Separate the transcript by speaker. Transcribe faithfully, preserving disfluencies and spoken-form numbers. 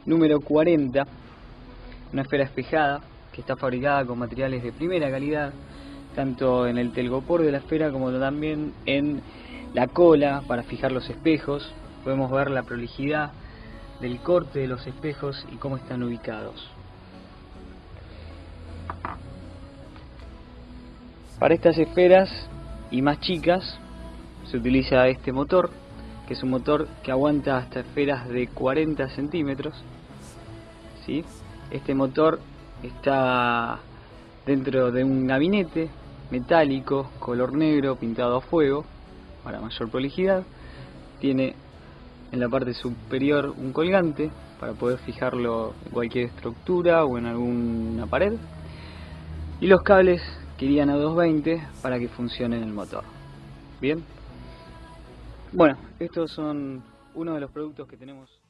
Speaker 1: Número cuarenta, una esfera espejada que está fabricada con materiales de primera calidad, tanto en el telgopor de la esfera como también en la cola para fijar los espejos. Podemos ver la prolijidad del corte de los espejos y cómo están ubicados. Para estas esferas y más chicas se utiliza este motor, que es un motor que aguanta hasta esferas de cuarenta centímetros. ¿Sí? Este motor está dentro de un gabinete metálico, color negro, pintado a fuego para mayor prolijidad. Tiene en la parte superior un colgante para poder fijarlo en cualquier estructura o en alguna pared, y los cables que irían a doscientos veinte para que funcione el motor. Bien, bueno, estos son uno de los productos que tenemos.